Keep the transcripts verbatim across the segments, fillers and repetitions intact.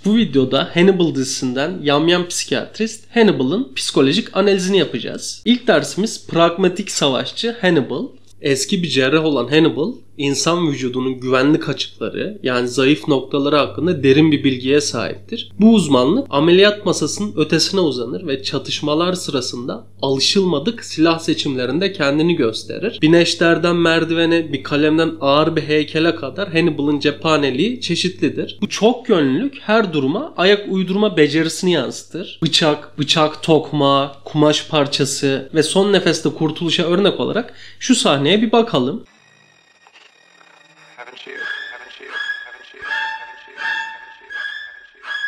Bu videoda Hannibal dizisinden yamyam psikiyatrist Hannibal'ın psikolojik analizini yapacağız. İlk dersimiz pragmatik savaşçı Hannibal. Eski bir cerrah olan Hannibal, insan vücudunun güvenlik açıkları yani zayıf noktaları hakkında derin bir bilgiye sahiptir. Bu uzmanlık ameliyat masasının ötesine uzanır ve çatışmalar sırasında alışılmadık silah seçimlerinde kendini gösterir. Bir neşterden merdivene, bir kalemden ağır bir heykele kadar Hannibal'ın cephaneliği çeşitlidir. Bu çok yönlülük her duruma ayak uydurma becerisini yansıtır. Bıçak, bıçak tokmağı, kumaş parçası ve son nefeste kurtuluşa örnek olarak şu sahneye bir bakalım. Haven't you, haven't you, haven't you, haven't you, haven't you, haven't you,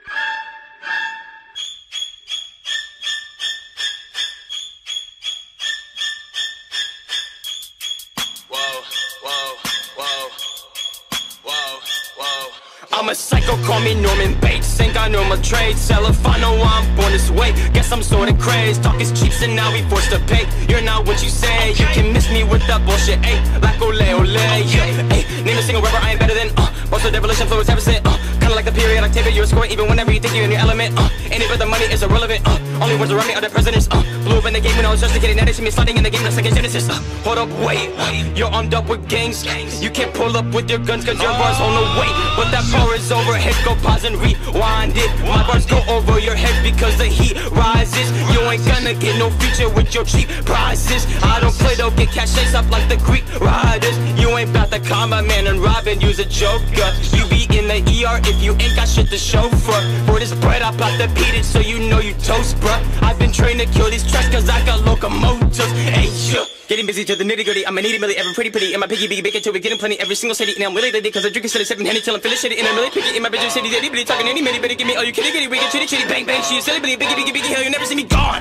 haven't you. Whoa, whoa, whoa, whoa, whoa. I'm a psycho, call me Norman Bates. Ain't got normal trades. Sell if I know I'm born this way. Guess I'm sorta crazed. Talk is cheap, so now we forced to pay. You're not what you say. You can miss me with that bullshit. Ayy, like ole ole. Yeah, ayy. Name a single rapper I ain't better than. Uh, most of the devilish influence ever sent. Uh, kinda like the periodic table. You're scoring even whenever you think you're in your element. Uh, any but the money is irrelevant. Uh, only ones around me are the presidents. Uh, blew up in the game when I was just a kid. And now they see me sliding in the game just like a Genesis. Uh, hold up, wait. You're armed up with gangs. You can't pull up with your guns cause your bars hold no weight. But that power is overhead. Go pause and rewind it. My bars go over your head because the heat rises. You ain't gonna get no feature with your cheap prices. I don't play, don't get cash chase up like the Greek riders. You ain't bout the combat man and Robin, use a joker. You be in the E R if you ain't got shit to show for. For this bread I bout to beat it so you know you toast, bruh. I've been trained to kill these tracks cause I got locomotives. Hey, sure. Getting busy to the nitty gritty. I'm a nitty milli, every pretty pretty. In my piggy biggy bacon till we getting plenty every single city. And I'm willy litty cause I drink instead of sipping Henny till I'm feeling shitty. And I'm really picky in my bitch city. Ditty bitty talking any minute, better give me all you kitty kitty. We get chitty chitty bang bang. She a silly bitty biggy biggy biggy. Hell, you never see me gone.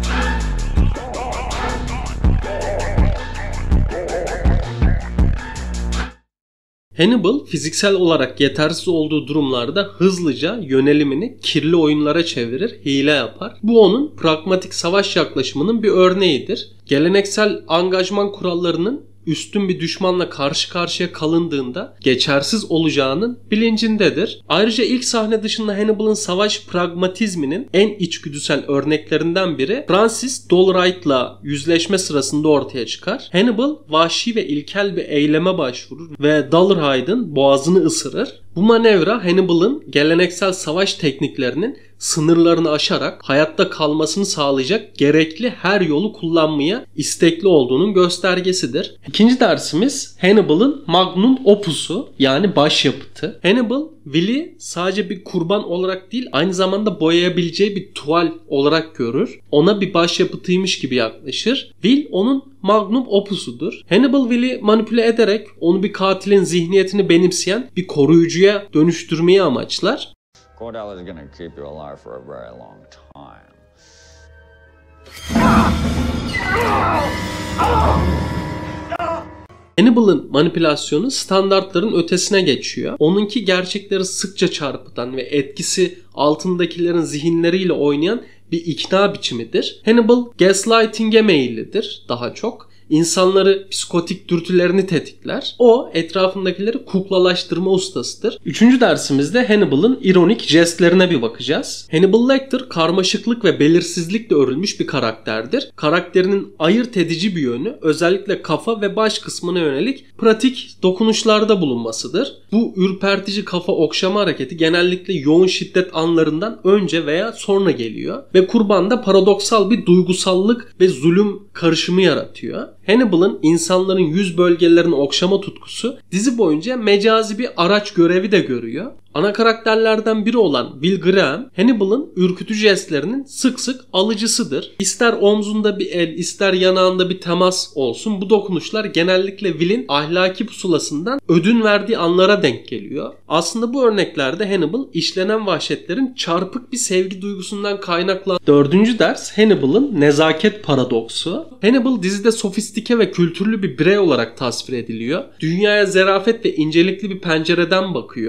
Hannibal fiziksel olarak yetersiz olduğu durumlarda hızlıca yönelimini kirli oyunlara çevirir, hile yapar. Bu onun pragmatik savaş yaklaşımının bir örneğidir. Geleneksel angajman kurallarının üstün bir düşmanla karşı karşıya kalındığında geçersiz olacağının bilincindedir. Ayrıca ilk sahne dışında Hannibal'ın savaş pragmatizminin en içgüdüsel örneklerinden biri Francis Doloright'la yüzleşme sırasında ortaya çıkar. Hannibal vahşi ve ilkel bir eyleme başvurur ve Doloright'ın boğazını ısırır. Bu manevra Hannibal'ın geleneksel savaş tekniklerinin sınırlarını aşarak hayatta kalmasını sağlayacak gerekli her yolu kullanmaya istekli olduğunun göstergesidir. İkinci dersimiz Hannibal'ın magnum opusu yani başyapıtı. Hannibal, Will'i sadece bir kurban olarak değil aynı zamanda boyayabileceği bir tuval olarak görür. Ona bir başyapıtıymış gibi yaklaşır. Will onun magnum opusudur. Hannibal Will'i manipüle ederek onu bir katilin zihniyetini benimseyen bir koruyucuya dönüştürmeyi amaçlar. Cordell is gonna keep you alive for a very long time. Hannibal'ın manipülasyonu standartların ötesine geçiyor. Onunki gerçekleri sıkça çarpıtan ve etkisi altındakilerin zihinleriyle oynayan bir ikna biçimidir. Hannibal gaslighting'e meyillidir daha çok. İnsanları psikotik dürtülerini tetikler. O etrafındakileri kuklalaştırma ustasıdır. Üçüncü dersimizde Hannibal'ın ironik jestlerine bir bakacağız. Hannibal Lecter karmaşıklık ve belirsizlikle örülmüş bir karakterdir. Karakterinin ayırt edici bir yönü özellikle kafa ve baş kısmına yönelik pratik dokunuşlarda bulunmasıdır. Bu ürpertici kafa okşama hareketi genellikle yoğun şiddet anlarından önce veya sonra geliyor ve kurbanda paradoksal bir duygusallık ve zulüm karışımı yaratıyor. Hannibal'ın insanların yüz bölgelerini okşama tutkusu dizi boyunca mecazi bir araç görevi de görüyor. Ana karakterlerden biri olan Will Graham, Hannibal'ın ürkütücü jestlerinin sık sık alıcısıdır. İster omzunda bir el, ister yanağında bir temas olsun bu dokunuşlar genellikle Will'in ahlaki pusulasından ödün verdiği anlara denk geliyor. Aslında bu örneklerde Hannibal işlenen vahşetlerin çarpık bir sevgi duygusundan kaynaklanan. Dördüncü ders Hannibal'ın nezaket paradoksu. Hannibal dizide sofistike ve kültürlü bir birey olarak tasvir ediliyor. Dünyaya zarafet ve incelikli bir pencereden bakıyor.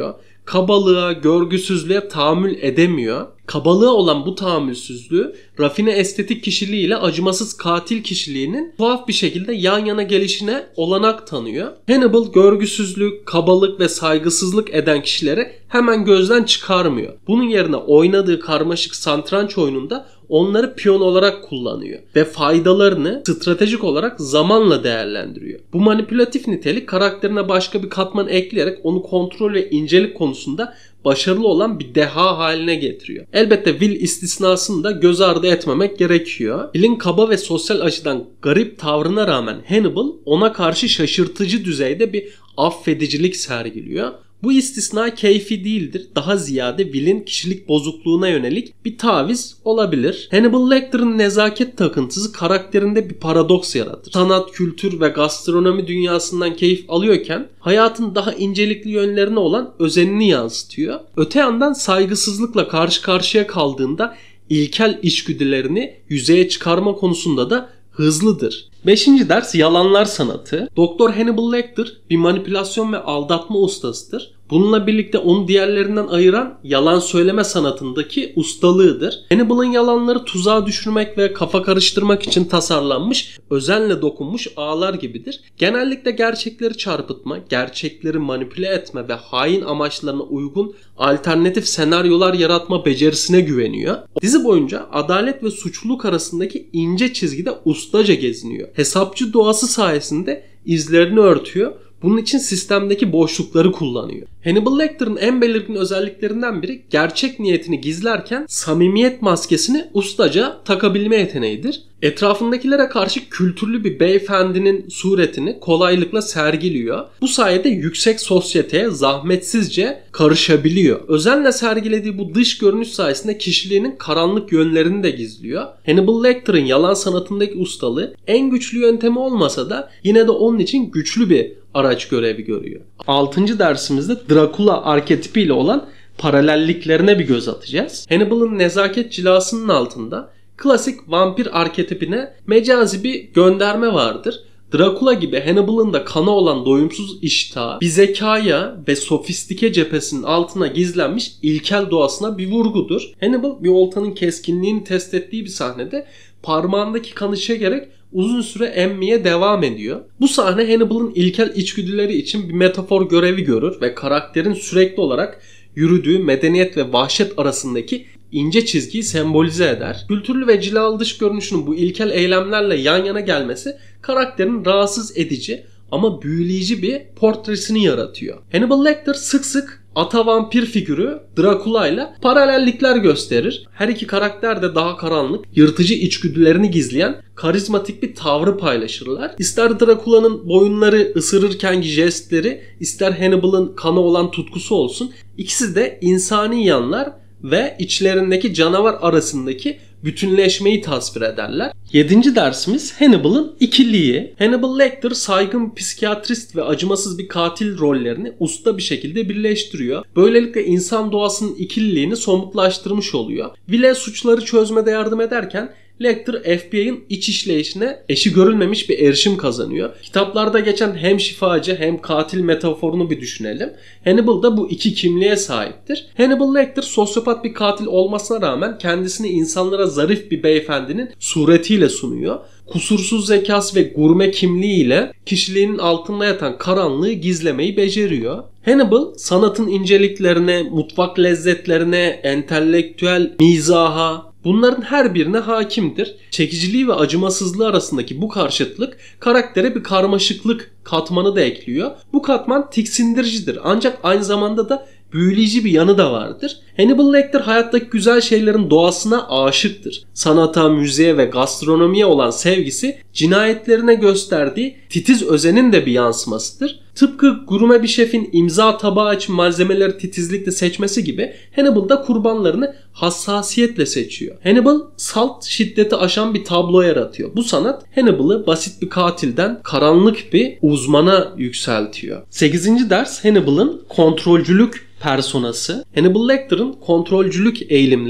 kabalığa, görgüsüzlüğe tahammül edemiyor. Kabalığa olan bu tahammülsüzlüğü rafine estetik kişiliğiyle acımasız katil kişiliğinin tuhaf bir şekilde yan yana gelişine olanak tanıyor. Hannibal görgüsüzlük, kabalık ve saygısızlık eden kişileri hemen gözden çıkarmıyor. Bunun yerine oynadığı karmaşık satranç oyununda onları piyon olarak kullanıyor ve faydalarını stratejik olarak zamanla değerlendiriyor. Bu manipülatif nitelik karakterine başka bir katman ekleyerek onu kontrol ve incelik konusunda başarılı olan bir deha haline getiriyor. Elbette Will istisnasını da göz ardı etmemek gerekiyor. Will'in kaba ve sosyal açıdan garip tavrına rağmen Hannibal ona karşı şaşırtıcı düzeyde bir affedicilik sergiliyor. Bu istisna keyfi değildir. Daha ziyade Will'in kişilik bozukluğuna yönelik bir taviz olabilir. Hannibal Lecter'ın nezaket takıntısı karakterinde bir paradoks yaratır. Sanat, kültür ve gastronomi dünyasından keyif alıyorken hayatın daha incelikli yönlerine olan özenini yansıtıyor. Öte yandan saygısızlıkla karşı karşıya kaldığında ilkel içgüdülerini yüzeye çıkarma konusunda da hızlıdır. Beşinci ders yalanlar sanatı. Doktor Hannibal Lecter bir manipülasyon ve aldatma ustasıdır. Bununla birlikte onu diğerlerinden ayıran yalan söyleme sanatındaki ustalığıdır. Hannibal'ın yalanları tuzağa düşürmek ve kafa karıştırmak için tasarlanmış, özenle dokunmuş ağlar gibidir. Genellikle gerçekleri çarpıtma, gerçekleri manipüle etme ve hain amaçlarına uygun alternatif senaryolar yaratma becerisine güveniyor. Dizi boyunca adalet ve suçluluk arasındaki ince çizgide ustaca geziniyor. Hesapçı doğası sayesinde izlerini örtüyor. Bunun için sistemdeki boşlukları kullanıyor. Hannibal Lecter'ın en belirgin özelliklerinden biri gerçek niyetini gizlerken samimiyet maskesini ustaca takabilme yeteneğidir. Etrafındakilere karşı kültürlü bir beyefendinin suretini kolaylıkla sergiliyor. Bu sayede yüksek sosyeteye zahmetsizce karışabiliyor. Özenle sergilediği bu dış görünüş sayesinde kişiliğinin karanlık yönlerini de gizliyor. Hannibal Lecter'ın yalan sanatındaki ustalığı en güçlü yöntemi olmasa da yine de onun için güçlü bir araç görevi görüyor. altıncı dersimizde Dracula arketipiyle olan paralelliklerine bir göz atacağız. Hannibal'ın nezaket cilasının altında klasik vampir arketipine mecazi bir gönderme vardır. Dracula gibi Hannibal'ın da kana olan doyumsuz iştahı bir zekaya ve sofistike cephesinin altına gizlenmiş ilkel doğasına bir vurgudur. Hannibal bir oltanın keskinliğini test ettiği bir sahnede parmağındaki kanı çekerek uzun süre emmeye devam ediyor. Bu sahne Hannibal'ın ilkel içgüdüleri için bir metafor görevi görür ve karakterin sürekli olarak yürüdüğü medeniyet ve vahşet arasındaki ince çizgiyi sembolize eder. Kültürlü ve cilalı dış görünüşünün bu ilkel eylemlerle yan yana gelmesi karakterin rahatsız edici ama büyüleyici bir portresini yaratıyor. Hannibal Lecter sık sık ata vampir figürü Dracula ile paralellikler gösterir. Her iki karakter de daha karanlık, yırtıcı içgüdülerini gizleyen karizmatik bir tavrı paylaşırlar. İster Dracula'nın boyunları ısırırkenki jestleri, ister Hannibal'ın kana olan tutkusu olsun, ikisi de insani yanlar ve içlerindeki canavar arasındaki bütünleşmeyi tasvir ederler. Yedinci dersimiz Hannibal'ın ikiliği. Hannibal Lecter saygın psikiyatrist ve acımasız bir katil rollerini usta bir şekilde birleştiriyor. Böylelikle insan doğasının ikililiğini somutlaştırmış oluyor. Will'e suçları çözmede yardım ederken Lecter F B I'nin iç işleyişine eşi görülmemiş bir erişim kazanıyor. Kitaplarda geçen hem şifacı hem katil metaforunu bir düşünelim. Hannibal da bu iki kimliğe sahiptir. Hannibal Lecter sosyopat bir katil olmasına rağmen kendisini insanlara zarif bir beyefendinin suretiyle sunuyor. Kusursuz zekası ve gurme kimliğiyle kişiliğinin altında yatan karanlığı gizlemeyi beceriyor. Hannibal sanatın inceliklerine, mutfak lezzetlerine, entelektüel mizaha, bunların her birine hakimdir. Çekiciliği ve acımasızlığı arasındaki bu karşıtlık karaktere bir karmaşıklık katmanı da ekliyor. Bu katman tiksindiricidir ancak aynı zamanda da büyüleyici bir yanı da vardır. Hannibal Lecter hayattaki güzel şeylerin doğasına aşıktır. Sanata, müziğe ve gastronomiye olan sevgisi cinayetlerine gösterdiği titiz özenin de bir yansımasıdır. Tıpkı gurme bir şefin imza tabağı için malzemeleri titizlikle seçmesi gibi Hannibal da kurbanlarını hassasiyetle seçiyor. Hannibal salt şiddeti aşan bir tablo yaratıyor. Bu sanat Hannibal'ı basit bir katilden karanlık bir uzmana yükseltiyor. sekizinci ders Hannibal'ın kontrolcülük personası. Hannibal Lecter'ın kontrolcülük eğilimleri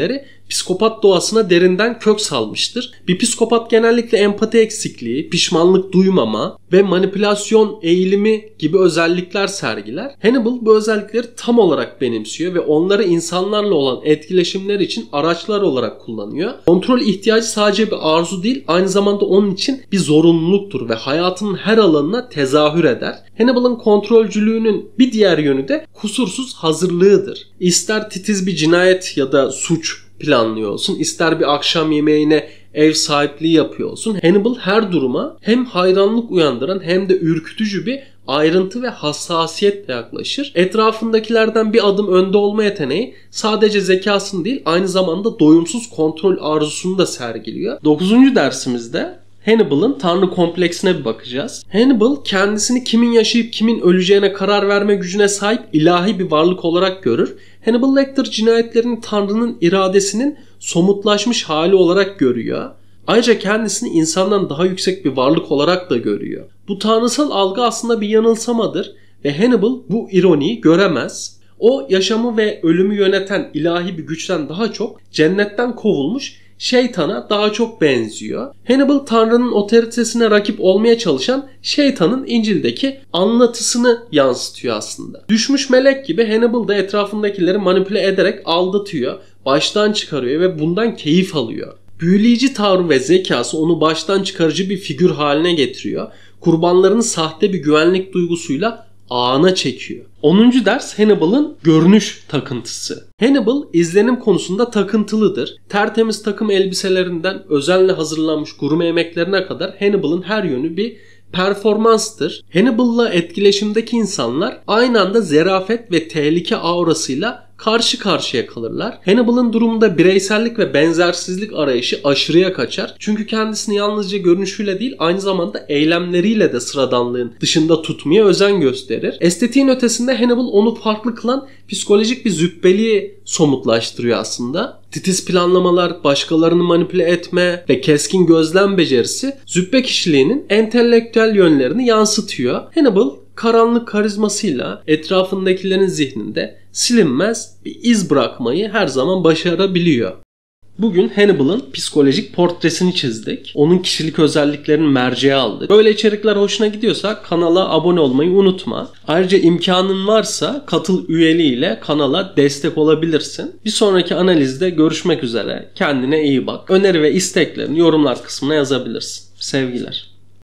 psikopat doğasına derinden kök salmıştır. Bir psikopat genellikle empati eksikliği, pişmanlık duymama ve manipülasyon eğilimi gibi özellikler sergiler. Hannibal bu özellikleri tam olarak benimsiyor ve onları insanlarla olan etkileşimler için araçlar olarak kullanıyor. Kontrol ihtiyacı sadece bir arzu değil, aynı zamanda onun için bir zorunluluktur ve hayatının her alanına tezahür eder. Hannibal'ın kontrolcülüğünün bir diğer yönü de kusursuz hazırlığıdır. İster titiz bir cinayet ya da suç planlıyor olsun, ister bir akşam yemeğine ev sahipliği yapıyor olsun, Hannibal her duruma hem hayranlık uyandıran hem de ürkütücü bir ayrıntı ve hassasiyetle yaklaşır. Etrafındakilerden bir adım önde olma yeteneği sadece zekasını değil, aynı zamanda doyumsuz kontrol arzusunu da sergiliyor. dokuzuncu dersimizde Hannibal'ın tanrı kompleksine bir bakacağız. Hannibal kendisini kimin yaşayıp kimin öleceğine karar verme gücüne sahip ilahi bir varlık olarak görür. Hannibal Lecter cinayetlerini tanrının iradesinin somutlaşmış hali olarak görüyor. Ayrıca kendisini insandan daha yüksek bir varlık olarak da görüyor. Bu tanrısal algı aslında bir yanılsamadır ve Hannibal bu ironiyi göremez. O yaşamı ve ölümü yöneten ilahi bir güçten daha çok cennetten kovulmuş şeytana daha çok benziyor. Hannibal Tanrı'nın otoritesine rakip olmaya çalışan şeytanın İncil'deki anlatısını yansıtıyor aslında. Düşmüş melek gibi Hannibal da etrafındakileri manipüle ederek aldatıyor, baştan çıkarıyor ve bundan keyif alıyor. Büyüleyici tavrı ve zekası onu baştan çıkarıcı bir figür haline getiriyor. Kurbanlarını sahte bir güvenlik duygusuyla ağına çekiyor. onuncu ders Hannibal'ın görünüş takıntısı. Hannibal izlenim konusunda takıntılıdır. Tertemiz takım elbiselerinden özenle hazırlanmış gurme yemeklerine kadar Hannibal'ın her yönü bir performanstır. Hannibal'la etkileşimdeki insanlar aynı anda zerafet ve tehlike aurasıyla karşı karşıya kalırlar. Hannibal'ın durumunda bireysellik ve benzersizlik arayışı aşırıya kaçar. Çünkü kendisini yalnızca görünüşüyle değil, aynı zamanda eylemleriyle de sıradanlığın dışında tutmaya özen gösterir. Estetiğin ötesinde Hannibal onu farklı kılan psikolojik bir züppeliği somutlaştırıyor aslında. Titiz planlamalar, başkalarını manipüle etme ve keskin gözlem becerisi züppe kişiliğinin entelektüel yönlerini yansıtıyor. Hannibal karanlık karizmasıyla etrafındakilerin zihninde silinmez bir iz bırakmayı her zaman başarabiliyor. Bugün Hannibal'ın psikolojik portresini çizdik. Onun kişilik özelliklerini merceğe aldık. Böyle içerikler hoşuna gidiyorsa kanala abone olmayı unutma. Ayrıca imkanın varsa katıl üyeliğiyle kanala destek olabilirsin. Bir sonraki analizde görüşmek üzere. Kendine iyi bak. Öneri ve isteklerini yorumlar kısmına yazabilirsin. Sevgiler.